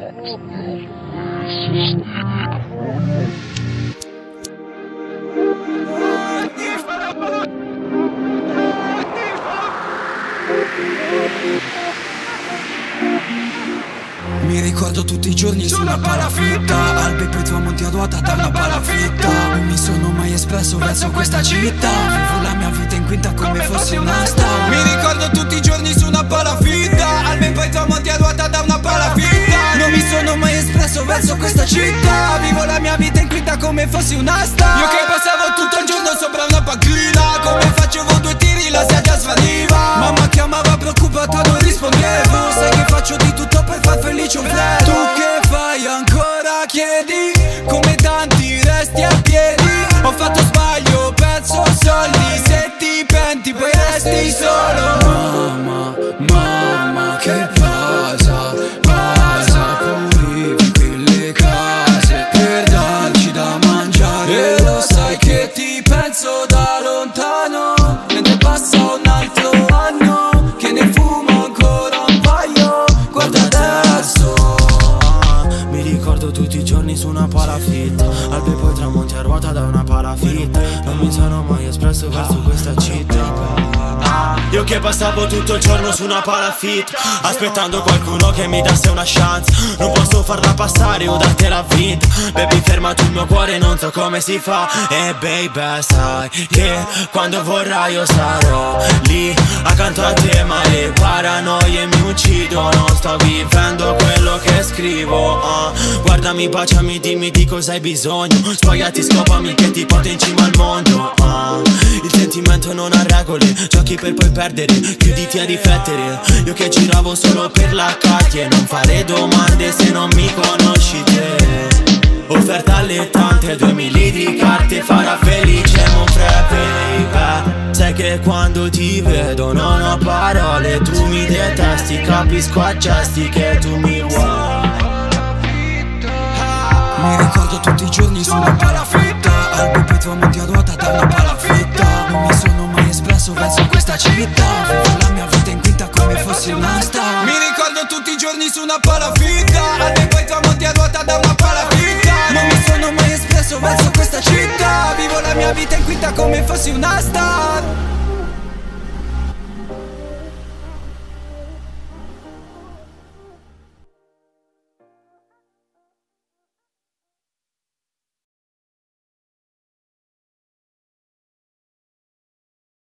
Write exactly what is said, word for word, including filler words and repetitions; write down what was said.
Mi ricordo tutti i giorni su una palafitta, albe poi tramonti a ruota da una palafitta. Non mi sono mai espresso verso questa città, vivo la mia vita in quinta come fossi una star. Mi ricordo tutti i giorni su una palafitta, albe poi tramonti a ruota da una palafitta. Non mi sono mai espresso verso questa città, vivo la mia vita in quinta come fossi una star. Io che passavo tutto il giorno sopra una panchina, come facevo due tiri la sedia svaniva. Mamma chiamava preoccupata, non rispondevo. Sai che faccio di tutto per far felice un flash. Tu che fai ancora chiedi, come tanti resti a piedi. Ho fatto sbaglio, ho perso soldi, se ti penti poi resti solo. Mamma, mamma che pasa, pasa, pulivi quelle case per darci da mangiare. E lo sai che ti penso da lontano, mentre passa un altro anno, che ne fumo ancora un paio. Guarda adesso, mi ricordo tutti i giorni su una palafitta, albe poi tramonti a ruota da una palafitta. Non mi sono mai espresso verso questa città. Io che passavo tutto il giorno su una palafitta, aspettando qualcuno che mi dasse una chance. Non posso farla passare o dartela vinta. Baby fermati il mio cuore, non so come si fa. E baby sai che quando vorrai io sarò lì accanto a te, ma le paranoie mi uccidono. Sto vivendo quello che scrivo, uh. Guardami, baciami, dimmi di cosa hai bisogno. Spogliati, scopami che ti porto in cima al mondo, uh. Il sentimento non ha regole, giochi per poi perdere, chiuditi a riflettere. Io che giravo solo per la cacchia e non fare domande se non mi conosci te. Offerta alle tante, due mili di carte farà felice mon frère baby. Sai che quando ti vedo non ho parole, tu mi detesti, capisco a gesti che tu mi vuoi. Mi ricordo tutti i giorni su una palafitta, albe poi tramonti a ruota da una palafitta. Non mi sono mai espresso verso questa città, vivo la mia vita in quinta come fossi una star. Mi ricordo tutti i giorni su una palafitta, albe poi tramonti a ruota da una palafitta. Non mi sono mai espresso verso questa città, vivo la mia vita in quinta come fossi una star.